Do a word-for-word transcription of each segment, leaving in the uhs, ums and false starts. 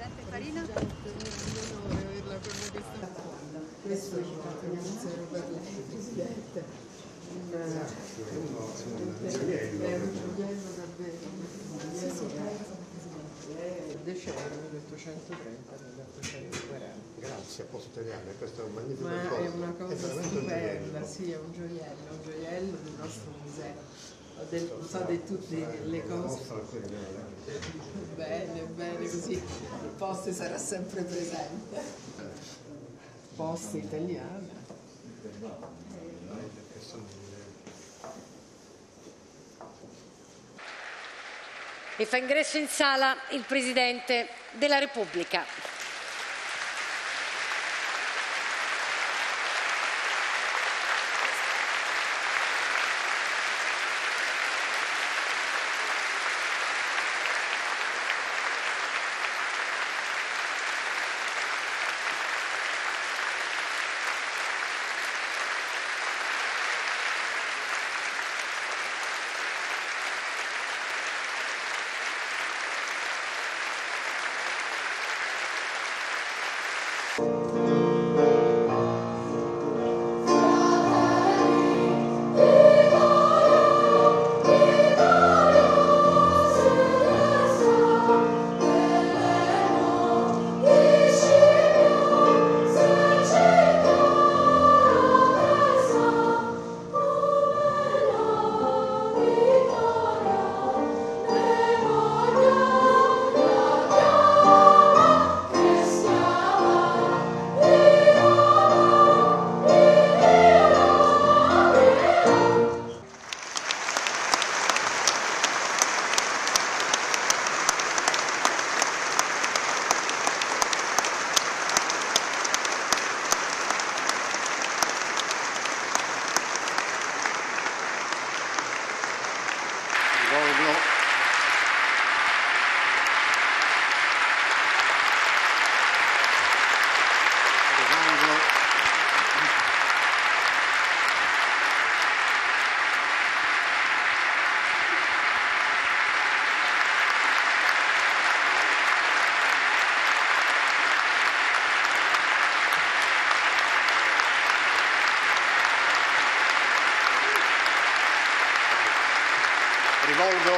Presidente Farina. È un onore averla come questa. Questo ci fa un pensiero per lei, Presidente. È un gioiello davvero. È decennio milleottocentotrenta milleottocentoquaranta. Grazie, posso tagliare, questo è un magnifico Ma cosa. è una cosa è stupenda, un sì, è un gioiello, un gioiello del nostro museo. Del, so di tutte le cose. Bene, bene, così il posto sarà sempre presente. Poste italiane. E fa ingresso in sala il Presidente della Repubblica. Rivolgo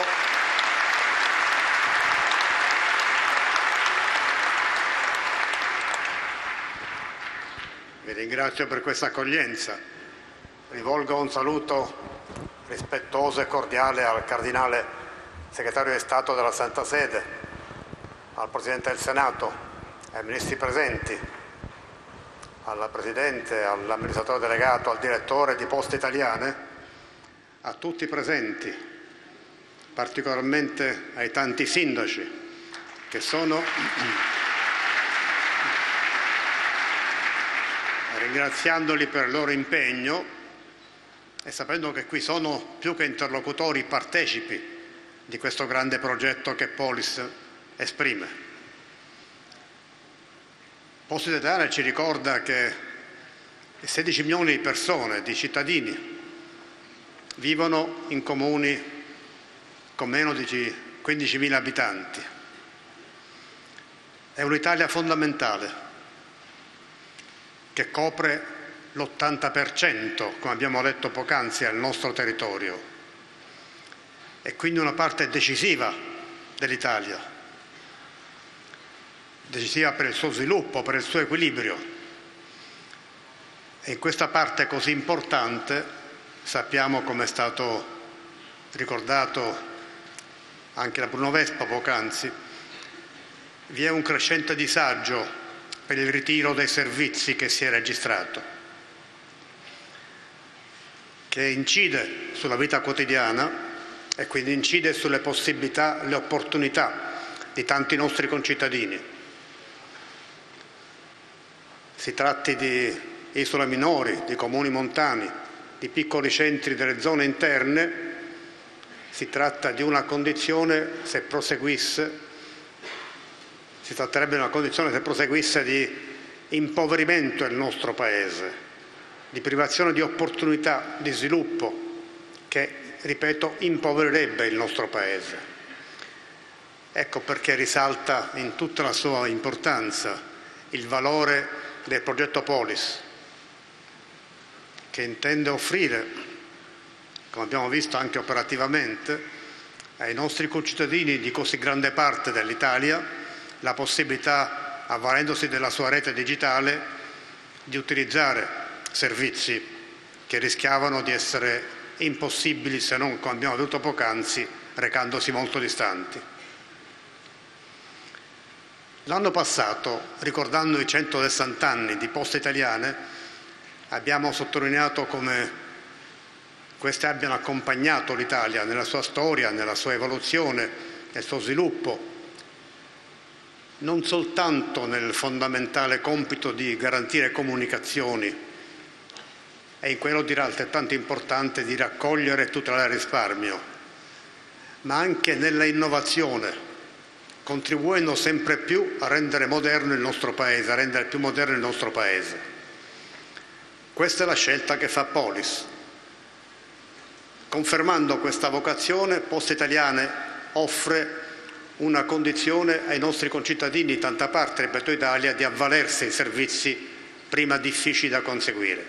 Vi ringrazio per questa accoglienza. Rivolgo un saluto rispettoso e cordiale al Cardinale Segretario di Stato della Santa Sede, al Presidente del Senato, ai Ministri presenti, alla Presidente, all'amministratore delegato, al Direttore di Poste Italiane, a tutti i presenti, particolarmente ai tanti sindaci che sono, ringraziandoli per il loro impegno e sapendo che qui sono più che interlocutori, partecipi di questo grande progetto che Polis esprime. Poste Italiane ci ricorda che sedici milioni di persone, di cittadini, vivono in comuni con meno di quindicimila abitanti. È un'Italia fondamentale che copre l'ottanta per cento, come abbiamo detto poc'anzi, del nostro territorio. È quindi una parte decisiva dell'Italia, decisiva per il suo sviluppo, per il suo equilibrio. E in questa parte così importante sappiamo, come è stato ricordato anche da Bruno Vespa poc'anzi, vi è un crescente disagio per il ritiro dei servizi che si è registrato, che incide sulla vita quotidiana e quindi incide sulle possibilità, le opportunità di tanti nostri concittadini. Si tratti di isole minori, di comuni montani, di piccoli centri delle zone interne. Si tratta di una condizione, se proseguisse, si tratterebbe di una condizione, se proseguisse, di impoverimento del nostro Paese, di privazione di opportunità di sviluppo che, ripeto, impoverirebbe il nostro Paese. Ecco perché risalta in tutta la sua importanza il valore del progetto Polis, che intende offrire, come abbiamo visto anche operativamente, ai nostri concittadini di così grande parte dell'Italia la possibilità, avvalendosi della sua rete digitale, di utilizzare servizi che rischiavano di essere impossibili se non, come abbiamo veduto poc'anzi, recandosi molto distanti. L'anno passato, ricordando i centosessanta anni di Poste Italiane, abbiamo sottolineato come queste abbiano accompagnato l'Italia nella sua storia, nella sua evoluzione, nel suo sviluppo, non soltanto nel fondamentale compito di garantire comunicazioni e in quello dirà altrettanto importante di raccogliere e tutelare il risparmio, ma anche nella innovazione, contribuendo sempre più a rendere moderno il nostro Paese, a rendere più moderno il nostro Paese. Questa è la scelta che fa Polis. Confermando questa vocazione, Poste Italiane offre una condizione ai nostri concittadini di tanta parte, ripeto Italia, di avvalersi di servizi prima difficili da conseguire.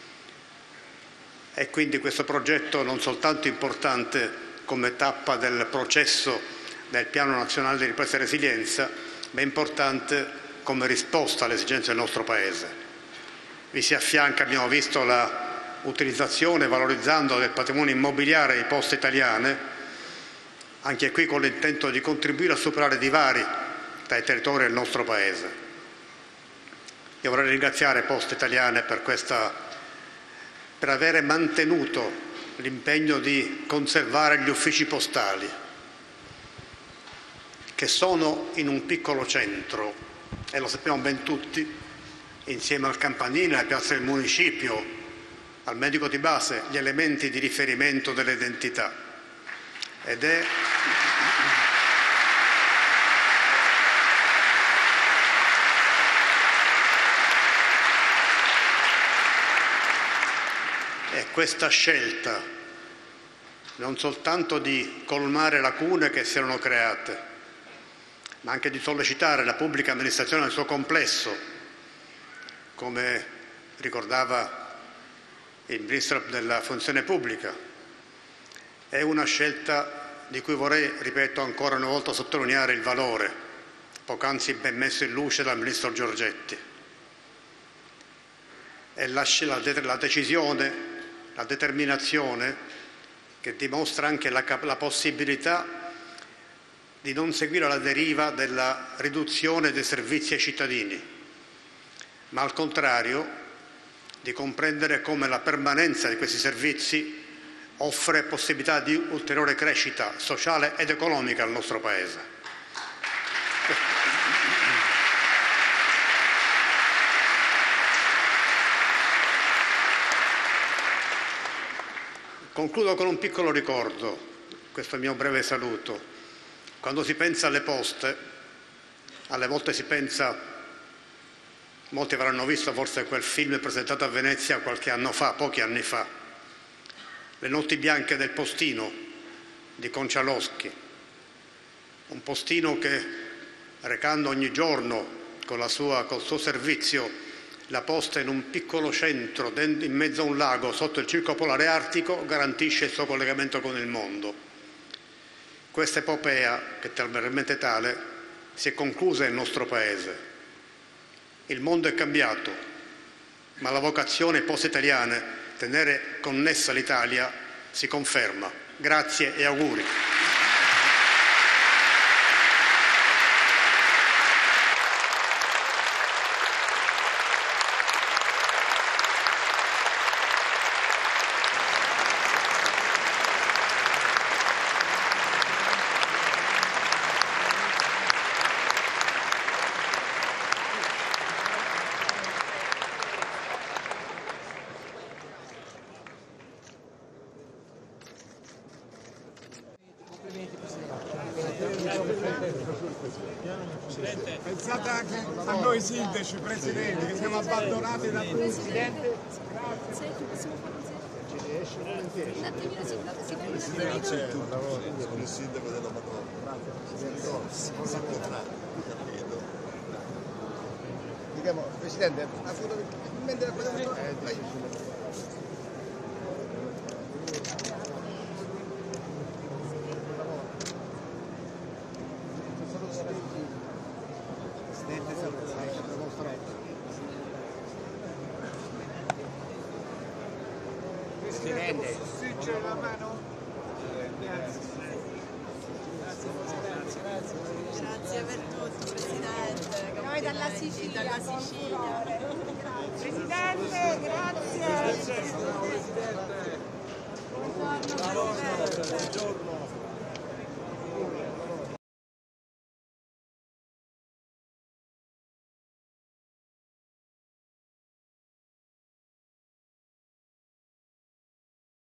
E quindi questo progetto non soltanto importante come tappa del processo del Piano Nazionale di Ripresa e Resilienza, ma importante come risposta alle esigenze del nostro Paese. Vi si affianca, abbiamo visto, la utilizzazione, valorizzando del patrimonio immobiliare di Poste Italiane, anche qui con l'intento di contribuire a superare divari tra i territori del nostro Paese. Io vorrei ringraziare Poste Italiane per, questa, per avere mantenuto l'impegno di conservare gli uffici postali, che sono in un piccolo centro, e lo sappiamo ben tutti, insieme al campanile, alla piazza del municipio, al medico di base, gli elementi di riferimento dell'identità. Ed è E questa scelta non soltanto di colmare lacune che si erano create, ma anche di sollecitare la pubblica amministrazione nel suo complesso, come ricordava il Ministro della Funzione Pubblica, è una scelta di cui vorrei, ripeto ancora una volta, sottolineare il valore, poc'anzi ben messo in luce dal Ministro Giorgetti. È la, la, la decisione, la determinazione che dimostra anche la, la possibilità di non seguire la deriva della riduzione dei servizi ai cittadini, ma al contrario di comprendere come la permanenza di questi servizi offre possibilità di ulteriore crescita sociale ed economica al nostro Paese. Concludo con un piccolo ricordo, questo mio breve saluto. Quando si pensa alle poste, alle volte si pensa, molti avranno visto forse quel film presentato a Venezia qualche anno fa, pochi anni fa, Le notti bianche del postino di Concialoschi, un postino che, recando ogni giorno con, la sua, col suo servizio la posta in un piccolo centro in mezzo a un lago sotto il circo polare artico, garantisce il suo collegamento con il mondo. Questa epopea, che è veramente tale, si è conclusa nel nostro Paese. Il mondo è cambiato, ma la vocazione Poste Italiane, tenere connessa l'Italia, si conferma. Grazie e auguri. Pensate anche a noi sindaci, presidenti, che siamo abbandonati da tutti. Presidente, grazie. Un attimino si può, si può. Il sindaco della Madonna. abbiamo, Presidente, una foto del mentre raccogliamo eh, Presidente, c'è la mano? Grazie. Grazie per tutto, Presidente. Noi dalla Sicilia. Dalla Sicilia. Presidente, grazie.